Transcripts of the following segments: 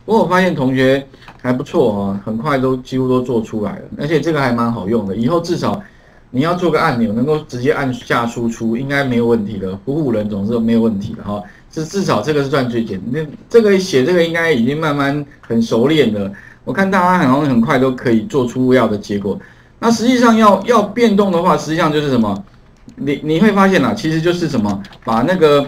不过我发现同学还不错哦，很快都几乎都做出来了，而且这个还蛮好用的。以后至少你要做个按钮，能够直接按下输出，应该没有问题的。唬唬人总是没有问题的哈。至少这个是算最简单。这个写这个应该已经慢慢很熟练了。我看大家好像很快都可以做出要的结果。那实际上要变动的话，实际上就是什么？你会发现啦，其实就是什么，把那个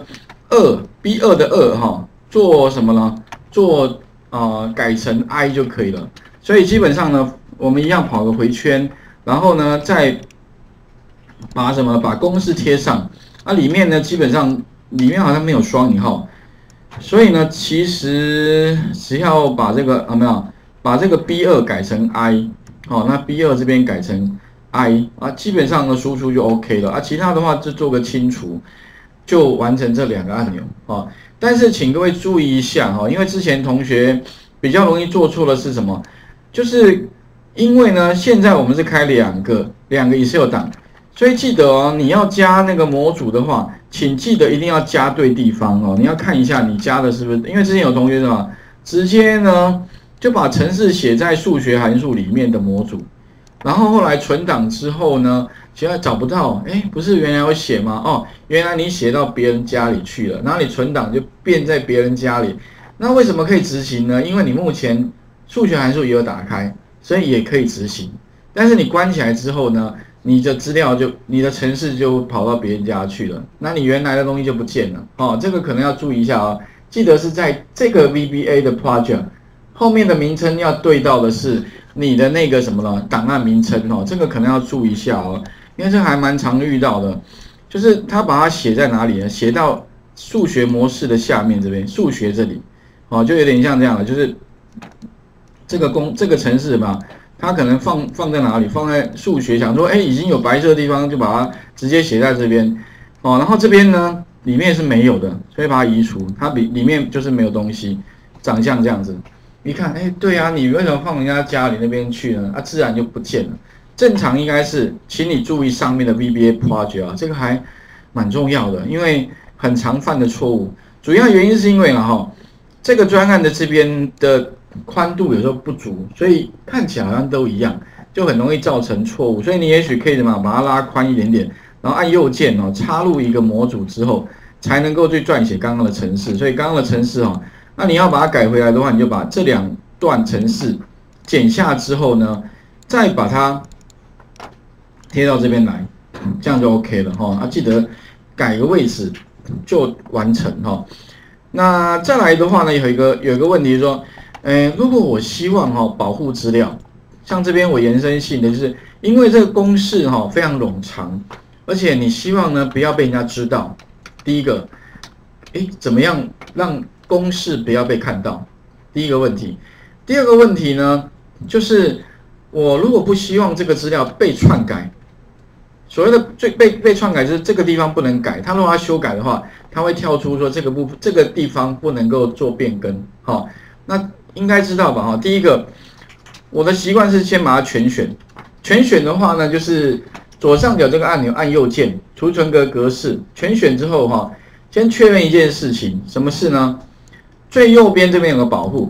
B2的2哈做什么呢？做改成 I 就可以了。所以基本上呢，我们一样跑个回圈，然后呢再把公式贴上。那里面呢基本上里面好像没有双引号，所以呢其实只要把这个把这个 B2改成 I， 那 B2这边改成 I 啊，基本上呢输出就 OK 了啊。其他的话就做个清除，就完成这两个按钮啊。但是请各位注意一下哈，因为之前同学比较容易做错的是什么？就是因为呢，现在我们是开两个 Excel 档，所以记得哦，你要加那个模组的话，请记得一定要加对地方哦。你要看一下你加的是不是，因为之前有同学什么直接呢就把程式写在数学函数里面的模组，然后后来存档之后呢，现在找不到，不是原来有写吗？哦，原来你写到别人家里去了，然后你存档就变在别人家里。那为什么可以执行呢？因为你目前数学函数也有打开，所以也可以执行。但是你关起来之后呢，你的资料你的程式就跑到别人家去了，那你原来的东西就不见了。哦，这个可能要注意一下哦。记得是在这个 VBA 的 project 后面的名称要对到的是你的那个什么呢？档案名称哦，这个可能要注意一下哦，因为这还蛮常遇到的，就是他把它写在哪里呢？写到数学模式的下面这边，数学这里，哦，就有点像这样的，就是这个程式嘛，它可能放在哪里？放在数学，想说，已经有白色的地方，就把它直接写在这边，哦，然后这边呢，里面是没有的，所以把它移除，它里面就是没有东西，长像这样子。一看，对啊，你为什么放人家家里那边去呢？自然就不见了。正常应该是，请你注意上面的 VBA project 啊，这个还蛮重要的，因为很常犯的错误。主要原因是因为这个专案的这边的宽度有时候不足，所以看起来好像都一样，就很容易造成错误。所以你也许可以把它拉宽一点点，然后按右键插入一个模组之后，才能够去撰写刚刚的程式。所以刚刚的程式那你要把它改回来的话，你就把这两段程式剪下之后呢，再把它贴到这边来，这样就 OK 了记得改个位置就完成那再来的话呢，有一个问题说，如果我希望保护资料，像这边我延伸性的就是因为这个公式非常冗长，而且你希望呢不要被人家知道。第一个，怎么样让公式不要被看到？第一个问题。第二个问题呢，就是我如果不希望这个资料被篡改，所谓的被篡改就是这个地方不能改，它如果要修改的话，它会跳出说这个地方不能够做变更。那应该知道吧？第一个，我的习惯是先把它全选。全选的话呢，就是左上角这个按钮按右键，储存格式。全选之后先确认一件事情，什么事呢？最右边这边有个保护，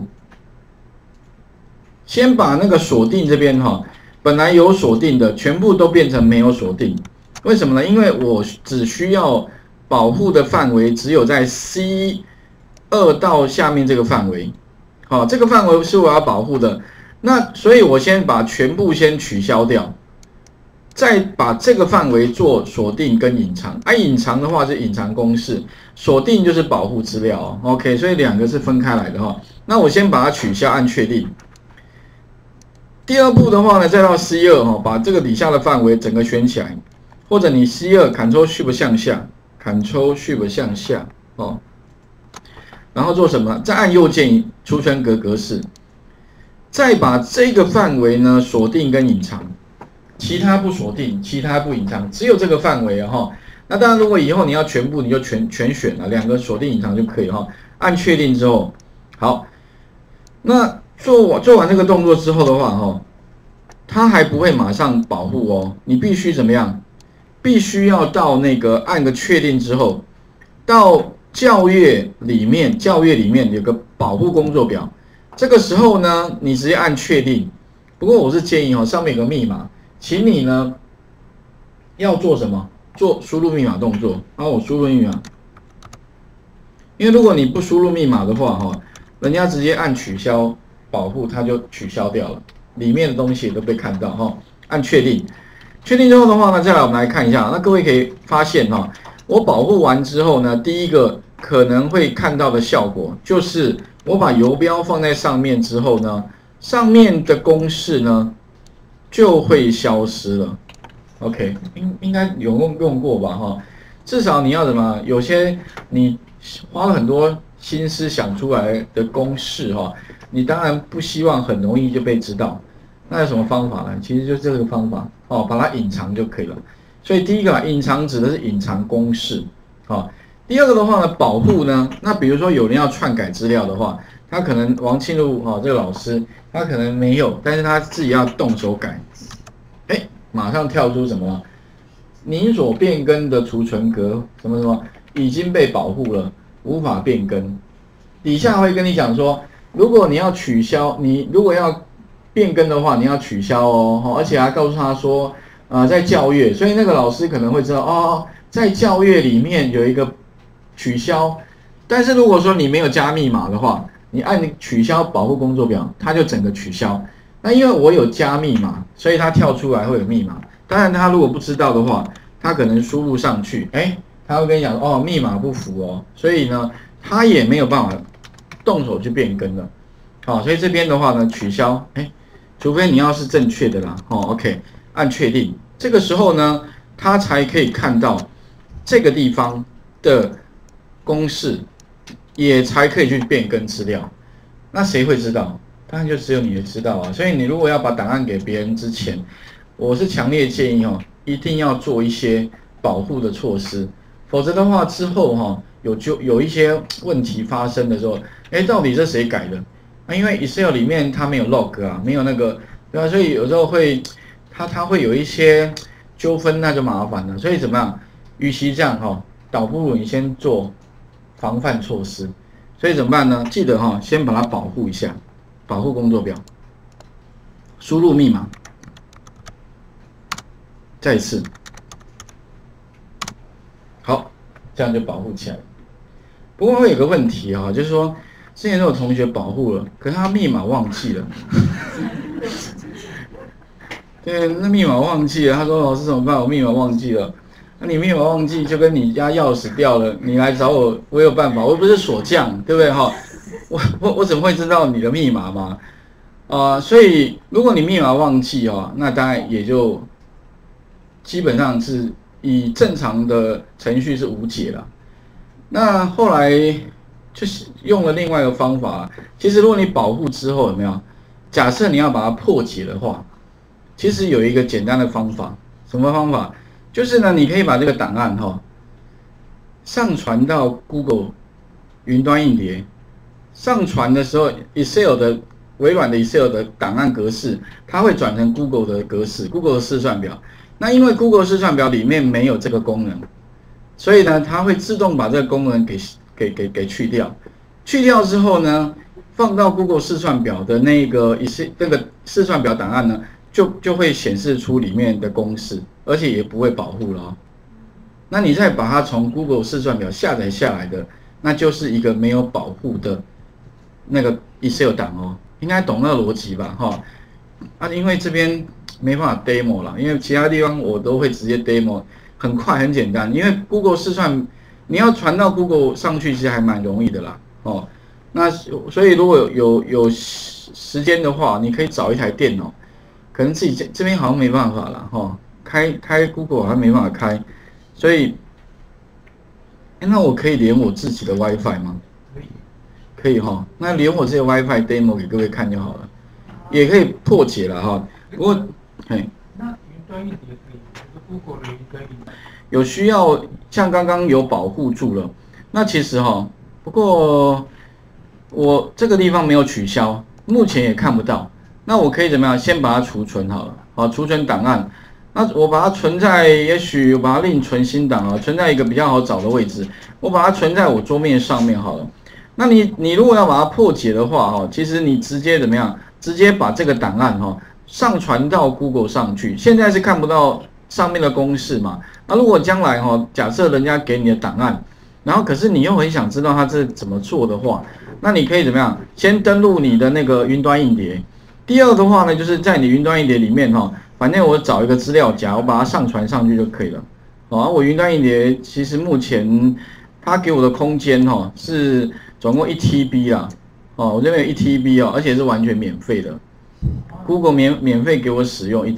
先把那个锁定这边本来有锁定的全部都变成没有锁定。为什么呢？因为我只需要保护的范围只有在 C2 到下面这个范围，这个范围是我要保护的。那所以我先把全部先取消掉，再把这个范围做锁定跟隐藏。隐藏的话是隐藏公式，锁定就是保护资料OK， 所以两个是分开来的那我先把它取消，按确定。第二步的话呢，再到 C2 把这个底下的范围整个选起来，或者你 C2 Ctrl Shift 向下 ，Ctrl Shift 向下然后做什么？再按右键储存格式，再把这个范围呢锁定跟隐藏，其他不锁定，其他不隐藏，只有这个范围那当然，如果以后你要全部，你就全选了，两个锁定隐藏就可以按确定之后，好，那做完这个动作之后的话它还不会马上保护你必须怎么样？必须要到那个按个确定之后，到教阅里面有个保护工作表， 这个时候呢，你直接按确定。不过我是建议上面有个密码，请你呢要做什么？做输入密码动作。然后我输入密码，因为如果你不输入密码的话人家直接按取消保护，它就取消掉了，里面的东西也都被看到按确定，确定之后的话呢，再来我们来看一下。那各位可以发现我保护完之后呢，第一个可能会看到的效果就是我把游标放在上面之后呢，上面的公式呢就会消失了。OK， 应该有用过吧至少你要怎么，有些你花了很多心思想出来的公式你当然不希望很容易就被知道。那有什么方法呢？其实就这个方法把它隐藏就可以了。所以第一个隐藏指的是隐藏公式第二个的话呢，保护呢，那比如说有人要篡改资料的话，他可能王庆禄这个老师他可能没有，但是他自己要动手改，马上跳出什么？你所变更的储存格什么什么已经被保护了，无法变更。底下会跟你讲说，如果你要取消，你如果要变更的话，你要取消而且还告诉他说，在校阅，所以那个老师可能会知道在校阅里面有一个取消。但是如果说你没有加密码的话，你按取消保护工作表，它就整个取消。那因为我有加密码，所以它跳出来会有密码。当然，他如果不知道的话，他可能输入上去，他会跟你讲密码不符所以呢，他也没有办法动手去变更了。所以这边的话呢，取消，除非你要是正确的啦，OK， 按确定。这个时候呢，他才可以看到这个地方的公式，也才可以去变更资料。那谁会知道？当然就只有你知道所以你如果要把档案给别人之前，我是强烈建议一定要做一些保护的措施，否则的话之后有一些问题发生的时候，到底是谁改的？因为 Excel 里面它没有 log 没有那个，对吧？所以有时候会它会有一些纠纷，那就麻烦了。所以怎么样？与其这样倒不如你先做防范措施。所以怎么办呢？记得先把它保护一下。保护工作表，输入密码，再一次，好，这样就保护起来。不过会有个问题就是说，之前都有同学保护了，可是他密码忘记了。对，那密码忘记了，他说老师怎么办？我密码忘记了。那你密码忘记，就跟你家钥匙掉了，你来找我，我有办法，我又不是锁匠，对不对我怎么会知道你的密码吗？所以如果你密码忘记那当然也就基本上是以正常的程序是无解了。那后来就是用了另外一个方法。其实如果你保护之后有没有？假设你要把它破解的话，其实有一个简单的方法。什么方法？就是呢，你可以把这个档案上传到 Google 云端硬碟。上传的时候 ，Excel 的微软的 Excel 的档案格式，它会转成 Google 的格式 ，Google 的试算表。那因为 Google 试算表里面没有这个功能，所以呢，它会自动把这个功能给去掉。去掉之后呢，放到 Google 试算表的那个试算表档案呢，就会显示出里面的公式，而且也不会保护了那你再把它从 Google 试算表下载下来的，那就是一个没有保护的那个 Excel 档应该懂那个逻辑吧因为这边没办法 demo 啦，因为其他地方我都会直接 demo， 很快很简单。因为 Google 试算你要传到 Google 上去，其实还蛮容易的啦那所以如果有时间的话，你可以找一台电脑，可能自己这边好像没办法啦开 Google 好像没办法开，所以那我可以连我自己的 WiFi 吗？可以那连我这个 WiFi demo 给各位看就好了，也可以破解了不过，那云端硬碟可以，Google 的云端硬碟有需要，像刚刚有保护住了。那其实不过我这个地方没有取消，目前也看不到。那我可以怎么样？先把它储存好了，储存档案。那我把它存在，也许我把它另存新档存在一个比较好找的位置。我把它存在我桌面上面好了。 那你如果要把它破解的话，哈，其实你直接怎么样？直接把这个档案哈上传到 Google 上去。现在是看不到上面的公式嘛？那如果将来哈，假设人家给你的档案，然后可是你又很想知道它这怎么做的话，那你可以怎么样？先登录你的那个云端硬碟。第二的话呢，就是在你云端硬碟里面哈，反正我找一个资料夹，我把它上传上去就可以了。哦，我云端硬碟其实目前它给我的空间哈是总共1TB 啦。哦，我这边有1TB 哦，而且是完全免费的。Google 免费给我使用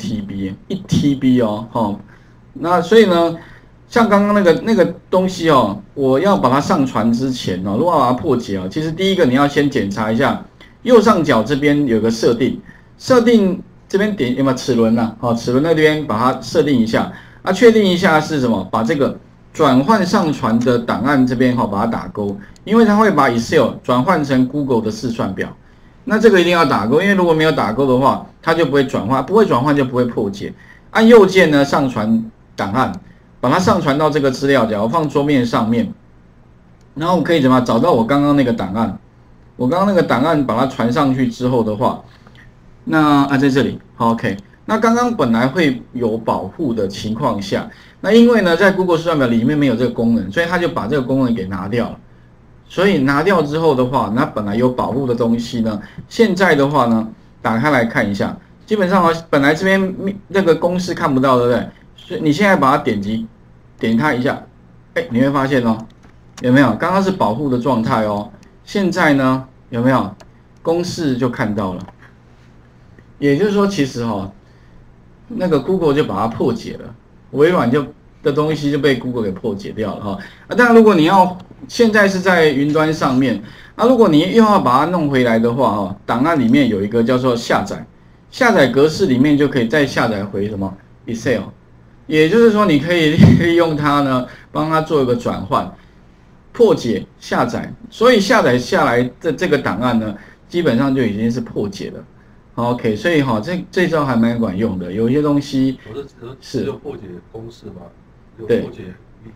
1TB 哦，哈。那所以呢，像刚刚那个东西哦，我要把它上传之前哦，如果要把它破解哦，其实第一个你要先检查一下右上角这边有个设定这边点有没有齿轮呐？哦，齿轮那边把它设定一下，啊，确定一下是什么？把这个转换上传的档案这边哈，把它打勾，因为它会把 Excel 转换成 Google 的试算表。那这个一定要打勾，因为如果没有打勾的话，它就不会转换，不会转换就不会破解。按右键呢上传档案，把它上传到这个资料夹，我放桌面上面，然后我可以怎么找到我刚刚那个档案？我刚刚那个档案把它传上去之后的话，那在这里好 ，OK。那刚刚本来会有保护的情况下，那因为呢在 Google 试算表里面没有这个功能，所以它就把这个功能给拿掉了。所以拿掉之后的话，那本来有保护的东西呢，现在的话呢，打开来看一下，基本上本来这边那个公式看不到，对不对？所以你现在把它点它一下，你会发现哦，有没有？刚刚是保护的状态哦，现在呢有没有公式就看到了？也就是说，其实那个 Google 就把它破解了，微软的东西就被 Google 给破解掉了哈。当然，如果你要现在是在云端上面，那如果你又要把它弄回来的话档案里面有一个叫做下载格式里面就可以再下载回什么 Excel， 也就是说你可以利用它呢，帮它做一个转换、破解、下载，所以下载下来的这个档案呢，基本上就已经是破解了。OK， 所以这招还蛮管用的，有一些东西是有破解公式吗？有破解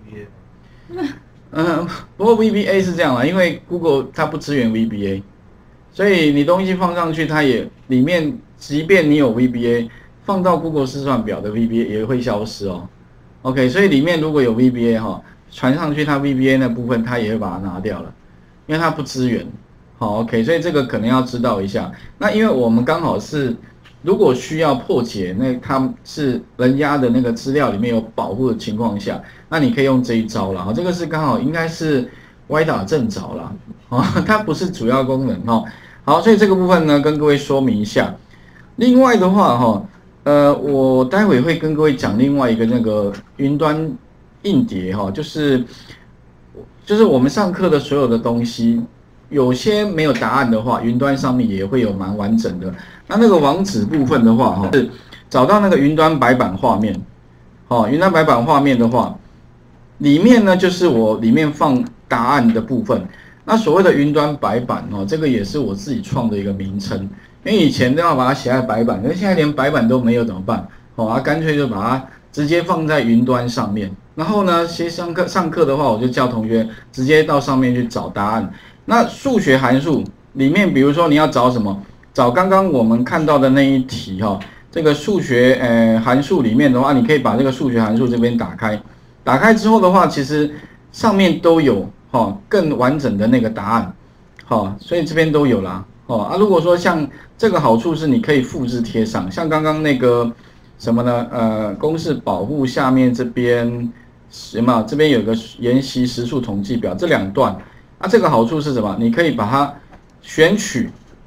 VBA 吗？ 不过 VBA 是这样啦，因为 Google 它不支援 VBA， 所以你东西放上去，它也里面即便你有 VBA， 放到 Google 试算表的 VBA 也会消失哦。OK， 所以里面如果有 VBA 传上去，它 VBA 那部分它也会把它拿掉了，因为它不支援。好 ，OK， 所以这个可能要知道一下。那因为我们刚好是，如果需要破解，那它是人家的那个资料里面有保护的情况下，那你可以用这一招了。这个是刚好应该是歪打正着啦，它不是主要功能哈。好，所以这个部分呢，跟各位说明一下。另外的话我待会会跟各位讲另外一个那个云端硬碟就是我们上课的所有的东西。有些没有答案的话，云端上面也会有蛮完整的。那个网址部分的话，是找到那个云端白板画面。云端白板画面的话，里面呢就是我里面放答案的部分。那所谓的云端白板这个也是我自己创的一个名称。因为以前都要把它写在白板，可是现在连白板都没有怎么办？干脆就把它直接放在云端上面。然后呢，其实上课的话，我就叫同学直接到上面去找答案。那数学函数里面，比如说你要找什么？找刚刚我们看到的那一题这个数学函数里面的话，你可以把这个数学函数这边打开。打开之后的话，其实上面都有更完整的那个答案。所以这边都有啦。如果说像这个好处是你可以复制贴上，像刚刚那个什么呢？公式保护下面这边什么？这边有个研习时数统计表，这两段。这个好处是什么？你可以把它选取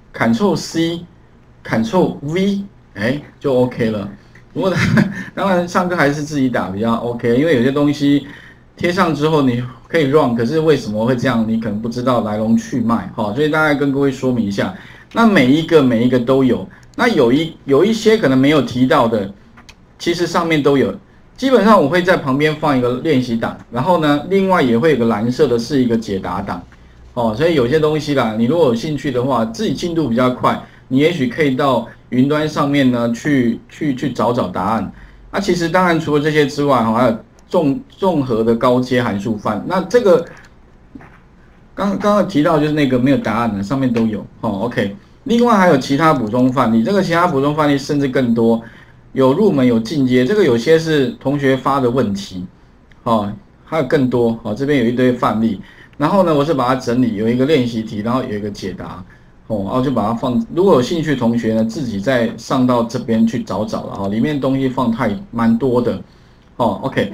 Ctrl+C、Ctrl+V， 就 OK 了。不过当然上课还是自己打比较 OK， 因为有些东西贴上之后你可以 run， 可是为什么会这样，你可能不知道来龙去脉，所以大概跟各位说明一下。那每一个都有，那有一些可能没有提到的，其实上面都有。基本上我会在旁边放一个练习档，然后呢，另外也会有个蓝色的是一个解答档，所以有些东西啦，你如果有兴趣的话，自己进度比较快，你也许可以到云端上面呢去找答案。其实当然除了这些之外，还有综合的高阶函数范，那这个刚刚提到就是那个没有答案的，上面都有OK。另外还有其他补充范例，这个其他补充范例甚至更多，有入门有进阶，这个有些是同学发的问题还有更多这边有一堆范例，然后呢我是把它整理，有一个练习题，然后有一个解答然后就把它放，如果有兴趣的同学呢自己再上到这边去找了里面东西放蛮多的OK。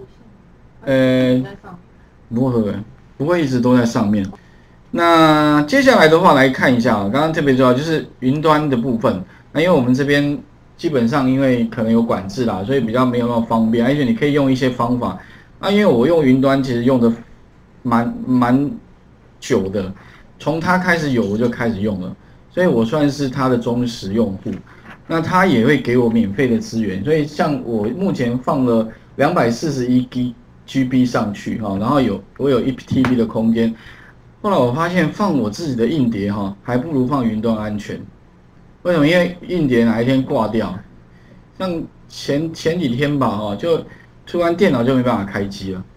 不会一直都在上面。那接下来的话来看一下刚刚特别重要就是云端的部分。那因为我们这边基本上因为可能有管制啦，所以比较没有那么方便，而且你可以用一些方法。因为我用云端其实用的蛮久的，从它开始有我就开始用了，所以我算是它的忠实用户。那它也会给我免费的资源，所以像我目前放了241GB 上去然后我有1TB 的空间。后来我发现放我自己的硬碟还不如放云端安全。为什么？因为硬碟哪一天挂掉，像前几天吧就突然电脑就没办法开机了，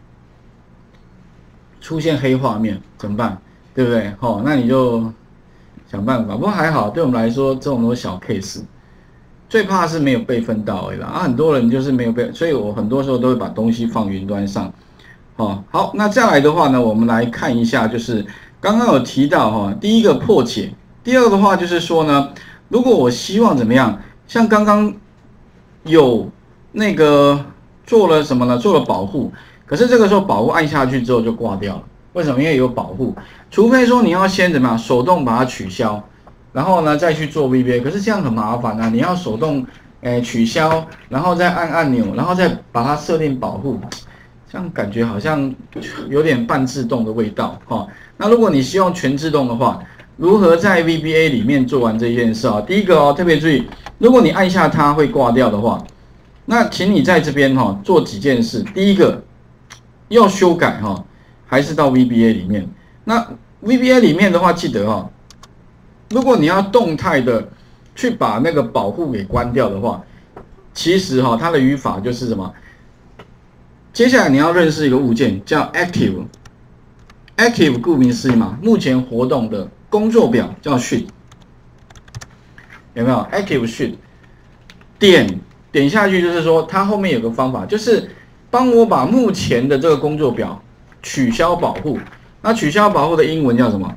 出现黑画面怎么办？对不对？那你就想办法。不过还好，对我们来说这种都是小 case。最怕是没有备份到而已啦很多人就是没有备，所以我很多时候都会把东西放云端上。好，那再来的话呢，我们来看一下，就是刚刚有提到第一个破解，第二个的话就是说呢，如果我希望怎么样，像刚刚有那个做了什么呢？做了保护，可是这个时候保护按下去之后就挂掉了，为什么？因为有保护，除非说你要先怎么样手动把它取消，然后呢再去做 VBA， 可是这样很麻烦你要手动取消，然后再按按钮，然后再把它设定保护。这样感觉好像有点半自动的味道那如果你希望全自动的话，如何在 VBA 里面做完这件事第一个特别注意，如果你按下它会挂掉的话，那请你在这边做几件事。第一个要修改还是到 VBA 里面。那 VBA 里面的话，记得如果你要动态的去把那个保护给关掉的话，其实它的语法就是什么？接下来你要认识一个物件叫 active 顾名思义嘛，目前活动的工作表叫 sheet， 有没有 active sheet？ 点下去就是说它后面有个方法，就是帮我把目前的这个工作表取消保护。那取消保护的英文叫什么？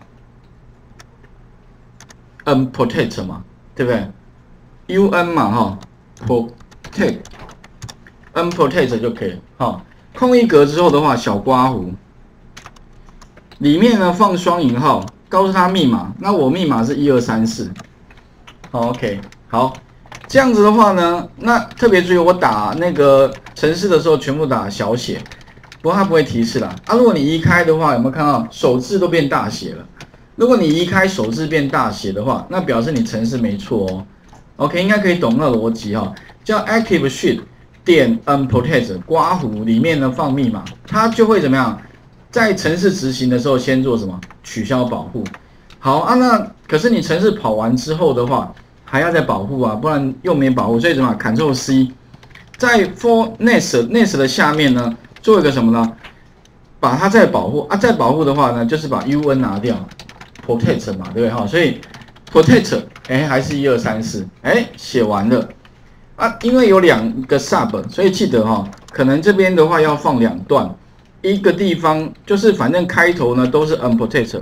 unprotect 嘛，对不对？ un 嘛protect unprotect 就可以空一格之后的话，小刮弧里面呢放双引号，告诉他密码。那我密码是1234。OK， 好，这样子的话呢，那特别注意，我打那个程式的时候全部打小写，不过它不会提示啦。如果你移开的话，有没有看到首字都变大写了？如果你移开首字变大写的话，那表示你程式没错OK， 应该可以懂那个逻辑叫 active sheet。点 unprotect 刮弧里面呢放密码，它就会怎么样？在程式执行的时候先做什么？取消保护。好那可是你程式跑完之后的话，还要再保护不然又没保护，所以怎么 ？Ctrl C， 在 for next 的下面呢，做一个什么呢？把它再保护再保护的话呢，就是把 UN 拿掉 ，protect 嘛，对不对所以 protect 还是1234，写完了。因为有2个 sub， 所以记得可能这边的话要放2段，一个地方就是反正开头呢都是 unprotect，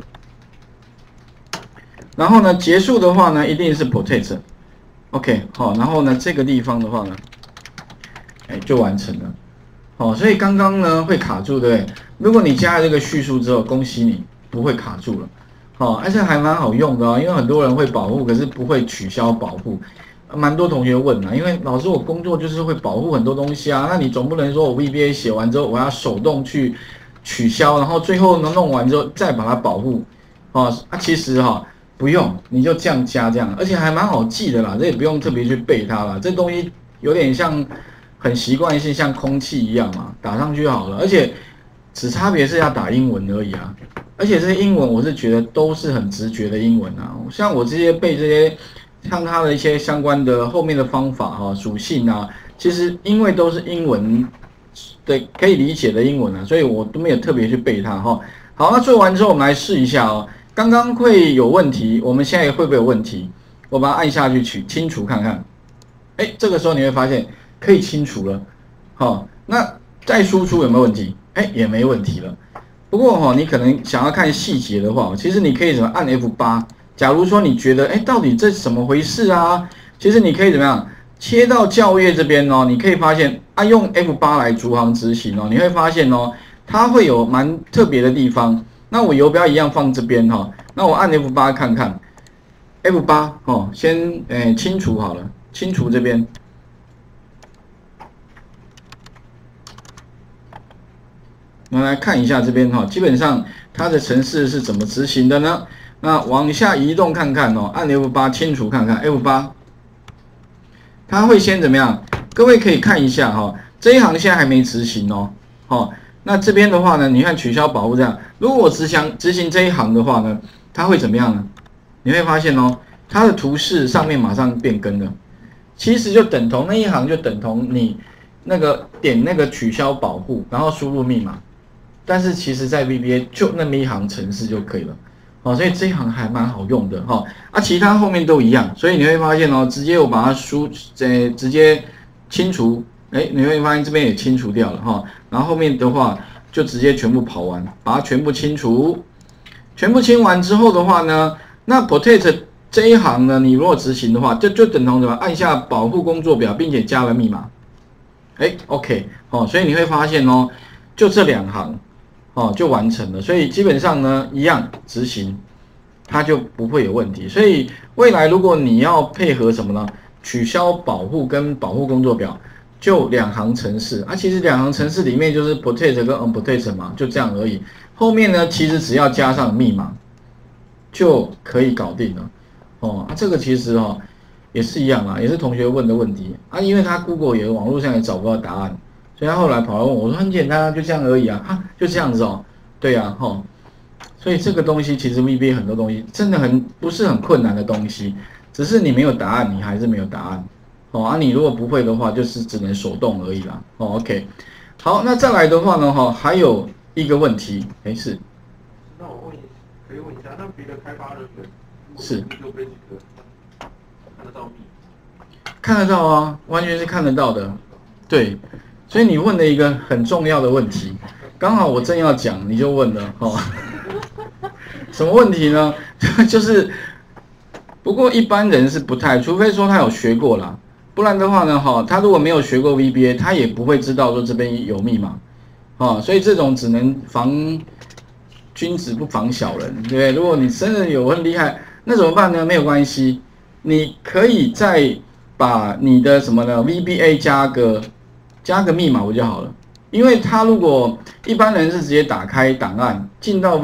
然后呢结束的话呢一定是 protect，OK， 然后呢这个地方的话呢，就完成了，所以刚刚呢会卡住，对不对？如果你加了这个叙述之后，恭喜你不会卡住了，而且还蛮好用的因为很多人会保护，可是不会取消保护。蛮多同学问因为老师我工作就是会保护很多东西那你总不能说我 VBA 写完之后我要手动去取消，然后最后呢弄完之后再把它保护其实不用，你就这样加这样，而且还蛮好记的啦，这也不用特别去背它啦，这东西有点像很习惯性像空气一样嘛，打上去就好了，而且只差别是要打英文而已而且这些英文我是觉得都是很直觉的英文像我这些背这些像它的一些相关的后面的方法属性其实因为都是英文的可以理解的英文所以我都没有特别去背它好，那做完之后我们来试一下哦。刚刚会有问题，我们现在会不会有问题？我把它按下去清除看看。哎，这个时候你会发现可以清除了。好，那再输出有没有问题？哎，也没问题了。不过你可能想要看细节的话，其实你可以怎么按 F8。假如说你觉得到底这怎么回事啊？其实你可以怎么样切到校阅这边你可以发现用 F8来逐行执行你会发现它会有蛮特别的地方。那我游标一样放这边那我按 F8 看看 ，F8 先清除好了，清除这边。我们来看一下这边基本上它的程式是怎么执行的呢？那往下移动看看按 F8 清除看看 F8， 它会先怎么样？各位可以看一下这一行现在还没执行那这边的话呢，你看取消保护这样，如果我执行这一行的话呢，它会怎么样呢？你会发现它的图示上面马上变更了，其实就等同那一行就等同你那个点那个取消保护，然后输入密码。但是其实在 VBA 就那么一行程式就可以了所以这一行还蛮好用的其他后面都一样，所以你会发现直接我把它直接清除，你会发现这边也清除掉了然后后面的话就直接全部跑完，把它全部清除，全部清完之后的话呢，那 protect 这一行呢，你如果执行的话，就等同什么？按下保护工作表，并且加了密码，OK 所以你会发现就这两行。就完成了，所以基本上呢，一样执行，它就不会有问题。所以未来如果你要配合什么呢？取消保护跟保护工作表，就两行程式其实两行程式里面就是 protect 跟 unprotect 嘛，就这样而已。后面呢，其实只要加上密码就可以搞定了这个其实也是一样也是同学问的问题因为他 Google 也网络上也找不到答案。所以他后来跑来问我说：“很简单就这样而已就这样子对所以这个东西其实 VBA 很多东西真的不是很困难的东西，只是你没有答案，你还是没有答案你如果不会的话，就是只能手动而已啦OK， 好，那再来的话呢还有一个问题，是。 那我可以问一下，那别的开发人员是就被看得到密？ 看得到完全是看得到的，对。所以你问了一个很重要的问题，刚好我正要讲，你就问了什么问题呢？就是不过一般人是不太，除非说他有学过啦，不然的话呢他如果没有学过 VBA， 他也不会知道说这边有密码所以这种只能防君子不防小人，对不对？如果你真的有很厉害，那怎么办呢？没有关系，你可以再把你的什么呢 VBA 加个密码不就好了？因为他如果一般人是直接打开档案进到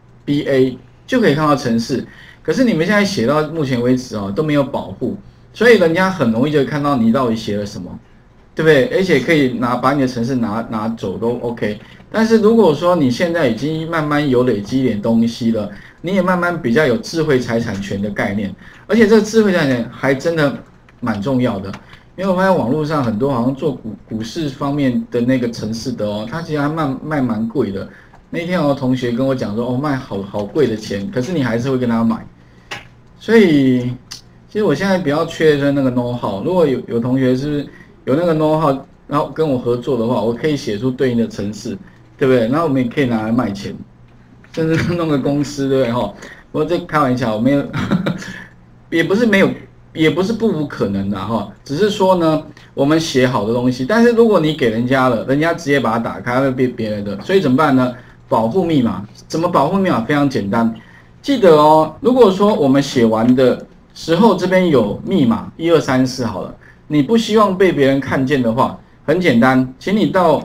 VBA 就可以看到程式，可是你们现在写到目前为止都没有保护，所以人家很容易就看到你到底写了什么，对不对？而且可以把你的程式拿走都 OK。但是如果说你现在已经慢慢有累积一点东西了，你也慢慢比较有智慧财产权的概念，而且这个智慧财产权还真的蛮重要的。因为我发现网络上很多好像做股市方面的那个程式的它其实还卖蛮贵的。那天同学跟我讲说卖好贵的钱，可是你还是会跟他买。所以其实我现在比较缺的是那个 know how， 如果有同学是有那个 know how， 然后跟我合作的话，我可以写出对应的程式，对不对？然后我们也可以拿来卖钱，甚至弄个公司，对不对不过这开玩笑，我没有也不是没有。也不是不无可能的只是说呢，我们写好的东西，但是如果你给人家了，人家直接把它打开会变别人的，所以怎么办呢？保护密码，怎么保护密码？非常简单，记得如果说我们写完的时候这边有密码1、2、3、4好了，你不希望被别人看见的话，很简单，请你到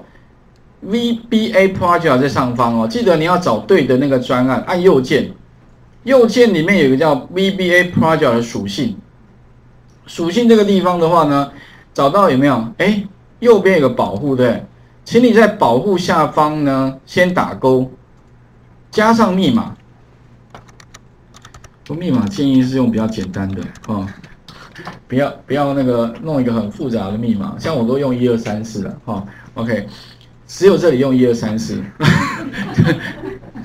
VBA Project 在上方记得你要找对的那个专案，按右键，右键里面有一个叫 VBA Project 的属性。属性这个地方的话呢，找到有没有？右边有个保护，对，请你在保护下方呢，先打勾，加上密码。密码建议是用比较简单的不要那个弄一个很复杂的密码，像我都用1、2、3、4了OK， 只有这里用1、2、3、4，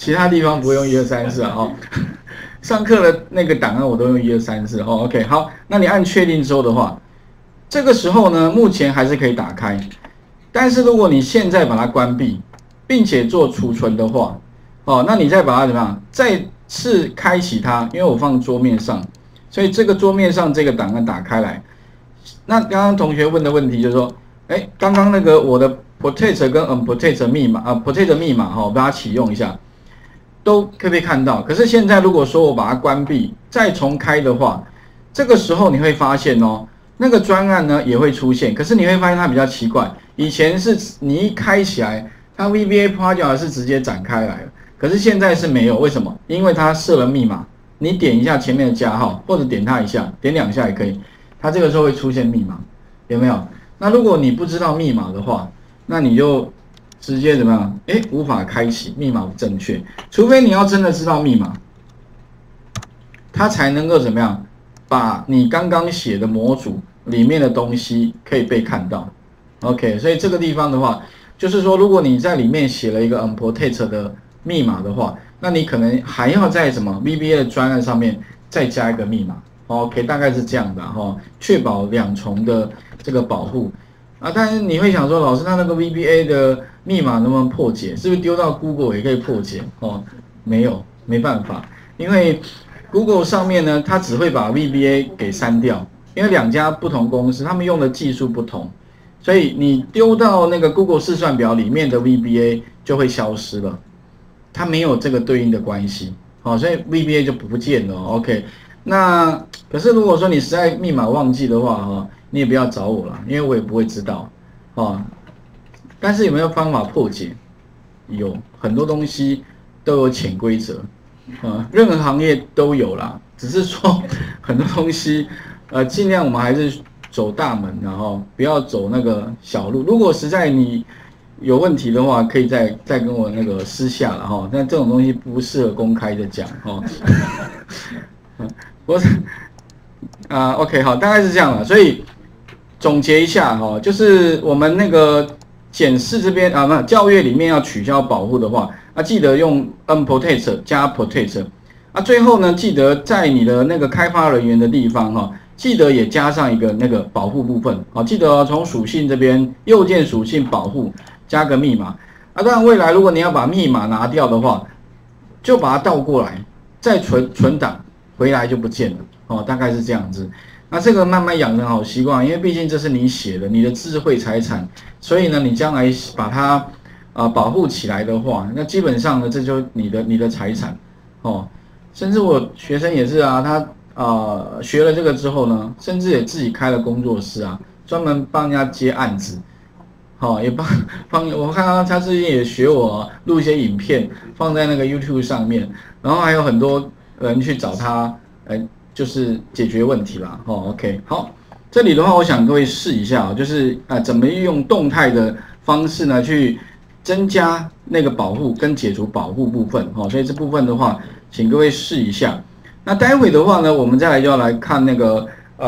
其他地方不会用1234啊哦。上课的那个档案我都用1234哦。OK， 好，那你按确定之后的话，这个时候呢，目前还是可以打开，但是如果你现在把它关闭，并且做储存的话，哦，那你再把它怎么样？再次开启它，因为我放桌面上，所以这个桌面上这个档案打开来。那刚刚同学问的问题就是说，哎，刚刚那个我的 protect 跟 unprotect 密码protect 密码哈，我把它启用一下，都可不可以看到？可是现在如果说我把它关闭，再重开的话，这个时候你会发现哦，那个专案呢也会出现，可是你会发现它比较奇怪，以前是你一开起来，它 VBA Project 是直接展开来了，可是现在是没有，为什么？因为它设了密码，你点一下前面的加号，或者点它一下，点2下也可以。它这个时候会出现密码，有没有？那如果你不知道密码的话，那你就直接怎么样？哎，无法开启，密码不正确。除非你要真的知道密码，它才能够怎么样？把你刚刚写的模组里面的东西可以被看到。OK， 所以这个地方的话，就是说，如果你在里面写了一个 unprotect 的密码的话，那你可能还要在什么 VBA 的专案上面再加一个密码。OK， 大概是这样的哈，确保2重的这个保护啊。但是你会想说，老师，那个 VBA 的密码能不能破解？是不是丢到 Google 也可以破解？哦，没有，没办法，因为 Google 上面呢，它只会把 VBA 给删掉，因为2家不同公司，他们用的技术不同，所以你丢到那个 Google 试算表里面的 VBA 就会消失了，它没有这个对应的关系，好，所以 VBA 就不见了。OK。那可是如果说你实在密码忘记的话哈，你也不要找我了，因为我也不会知道，啊。但是有没有方法破解？有很多东西都有潜规则，任何行业都有啦。只是说很多东西，尽量我们还是走大门，然后不要走那个小路。如果实在你有问题的话，可以再跟我那个私下了哈。但这种东西不适合公开的讲哈。OK， 好，大概是这样了。所以总结一下哈，就是我们那个检视这边那教阅里面要取消保护的话，记得用 unprotect 加 protect。最后呢，记得在你的那个开发人员的地方哈，记得也加上一个那个保护部分。好，记得从属性这边右键属性保护加个密码。当然未来如果你要把密码拿掉的话，就把它倒过来，再存档。回来就不见了哦，大概是这样子。那这个慢慢养成好习惯，因为毕竟这是你写的，你的智慧财产，所以呢，你将来把它保护起来的话，那基本上呢，这就你的财产哦。甚至我学生也是啊，他学了这个之后呢，甚至也自己开了工作室啊，专门帮人家接案子，也帮我看到他最近也学我录一些影片，放在那个 YouTube 上面，然后还有很多人去找他，就是解决问题啦。OK， 好，这里的话，我想各位试一下，就是怎么用动态的方式呢，去增加那个保护跟解除保护部分。所以这部分的话，请各位试一下。那待会的话呢，我们再来就要来看那个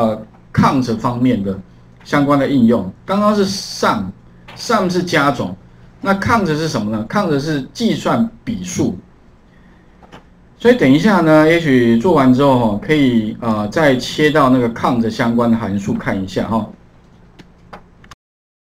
count 方面的相关的应用。刚刚是 sum 是加总，那 count 是什么呢 ？count 是计算笔数。所以等一下呢，也许做完之后可以再切到那个 count 相关的函数看一下哈。